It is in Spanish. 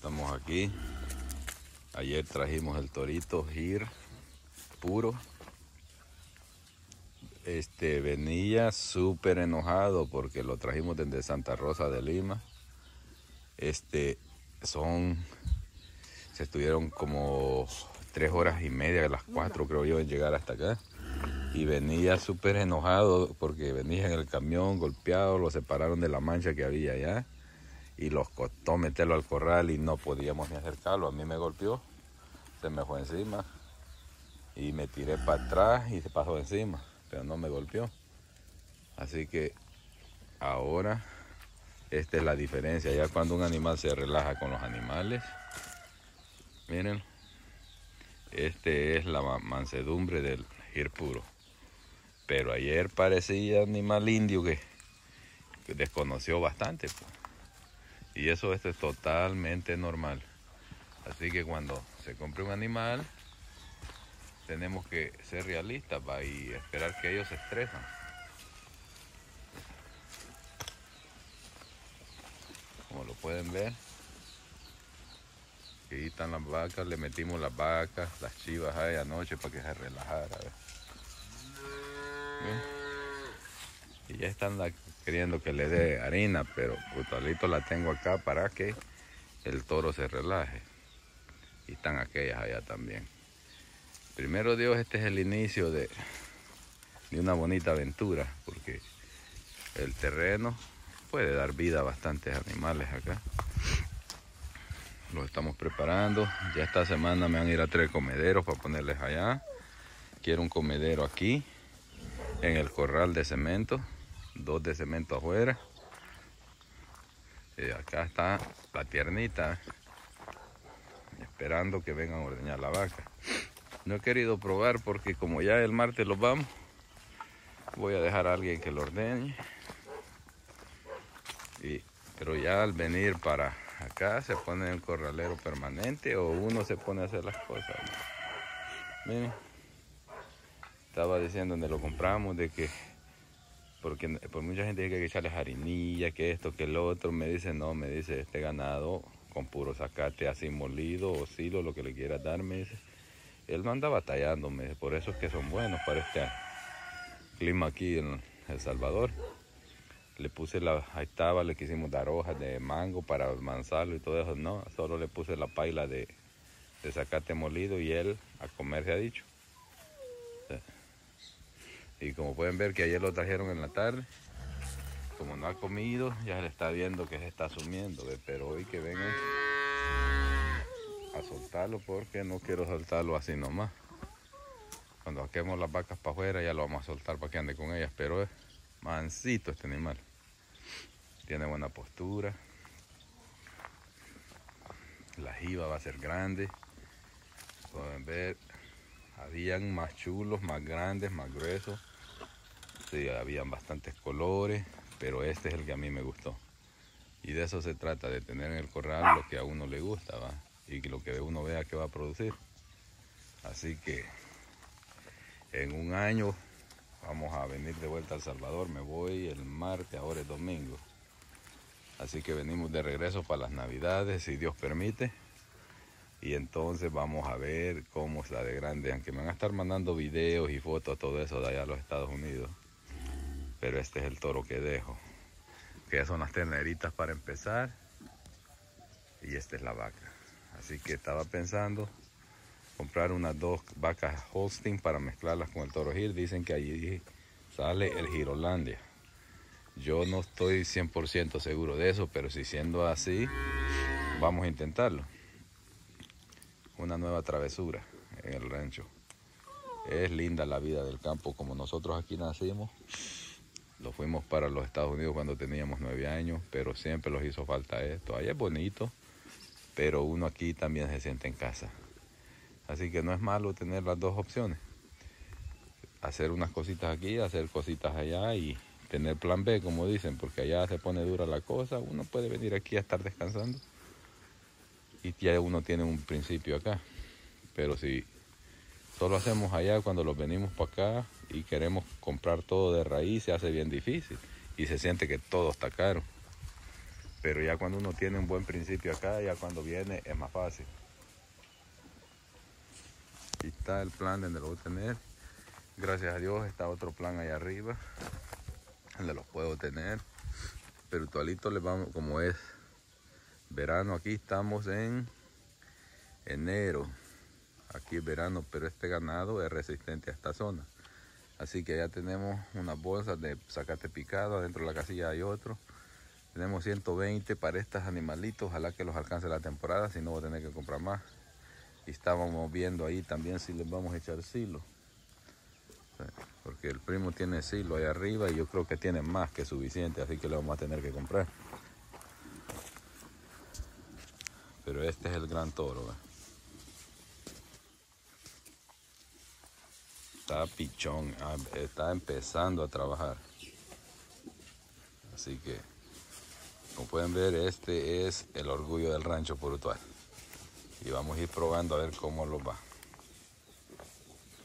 Estamos aquí. Ayer trajimos el torito Gir puro. Venía súper enojado porque lo trajimos desde Santa Rosa de Lima. Se estuvieron como 3 horas y media, las 4 creo yo, en llegar hasta acá. Y venía súper enojado porque venía en el camión golpeado, lo separaron de la mancha que había allá. Y los costó meterlo al corral y no podíamos ni acercarlo. A mí me golpeó, se me fue encima y me tiré para atrás y se pasó encima, pero no me golpeó. Así que ahora esta es la diferencia. Ya cuando un animal se relaja con los animales, miren, es la mansedumbre del Gir puro. Pero ayer parecía animal indio que desconoció bastante, pues. Y eso es totalmente normal. Así que cuando se compre un animal, tenemos que ser realistas y esperar que ellos se estresan. Como lo pueden ver, aquí están las vacas, le metimos las vacas, las chivas ahí anoche para que se relajara. Y ya están queriendo que le dé harina, pero brutalito la tengo acá para que el toro se relaje. Y están aquellas allá también. Primero Dios, este es el inicio de una bonita aventura, porque el terreno puede dar vida a bastantes animales acá. Los estamos preparando. Ya esta semana me van a ir a traer comederos para ponerles allá. Quiero un comedero aquí, en el corral de cemento, 2 de cemento afuera. Acá está la tiernita, esperando que vengan a ordeñar la vaca. No he querido probar porque como ya el martes los vamos, voy a dejar a alguien que lo ordeñe. Pero ya al venir para acá se pone en el corralero permanente o uno se pone a hacer las cosas. Miren, estaba diciendo donde lo compramos de que, porque por mucha gente dice que hay que echarles harinilla, que esto, que el otro. Me dice, no, me dice, este ganado con puro zacate así molido o silo, lo que le quieras dar, me dice. Él no anda batallando, me dice, por eso es que son buenos para este clima aquí en El Salvador. Le puse ahí estaba, le quisimos dar hojas de mango para amansarlo y todo eso, no, solo le puse la paila de zacate molido y él a comer se ha dicho. Y como pueden ver que ayer lo trajeron en la tarde, como no ha comido, ya se le está viendo que se está sumiendo, pero hoy que vengan a soltarlo porque no quiero soltarlo así nomás. Cuando saquemos las vacas para afuera ya lo vamos a soltar para que ande con ellas, pero es mansito este animal. Tiene buena postura. La jiba va a ser grande. Pueden ver, habían más chulos, más grandes, más gruesos. Sí, habían bastantes colores, pero este es el que a mí me gustó. Y de eso se trata, de tener en el corral lo que a uno le gusta, ¿va? Y lo que uno vea que va a producir. Así que en un año vamos a venir de vuelta a El Salvador. Me voy el martes, ahora es domingo. Así que venimos de regreso para las Navidades, si Dios permite. Y entonces vamos a ver cómo está de grande. Aunque me van a estar mandando videos y fotos, todo eso de allá a los Estados Unidos. Pero este es el toro que dejo. Que ya son las terneritas para empezar. Y esta es la vaca. Así que estaba pensando comprar unas 2 vacas Holstein para mezclarlas con el toro Gir. Dicen que allí sale el Girolandia. Yo no estoy 100% seguro de eso, pero si siendo así, vamos a intentarlo. Una nueva travesura en el rancho. Es linda la vida del campo, como nosotros aquí nacimos. Lo fuimos para los Estados Unidos cuando teníamos 9 años, pero siempre nos hizo falta esto. Allá es bonito, pero uno aquí también se siente en casa. Así que no es malo tener las 2 opciones. Hacer unas cositas aquí, hacer cositas allá y tener plan B, como dicen, porque allá se pone dura la cosa. Uno puede venir aquí a estar descansando y ya uno tiene un principio acá. Pero si solo hacemos allá, cuando los venimos para acá y queremos comprar todo de raíz, se hace bien difícil y se siente que todo está caro. Pero ya cuando uno tiene un buen principio acá, ya cuando viene es más fácil. Aquí está el plan donde lo voy a tener. Gracias a Dios está otro plan allá arriba, donde los puedo tener. Pero igualito les vamos, como es verano, aquí estamos en enero. Aquí es verano, pero este ganado es resistente a esta zona. Así que ya tenemos unas bolsas de zacate picado. Adentro de la casilla hay otro. Tenemos 120 para estos animalitos. Ojalá que los alcance la temporada, si no voy a tener que comprar más. Y estábamos viendo ahí también si les vamos a echar silo. Porque el primo tiene silo ahí arriba y yo creo que tiene más que suficiente. Así que le vamos a tener que comprar. Pero este es el gran toro, ¿eh? Está pichón, está empezando a trabajar. Así que, como pueden ver, este es el orgullo del rancho Purutual. Y vamos a ir probando a ver cómo lo va.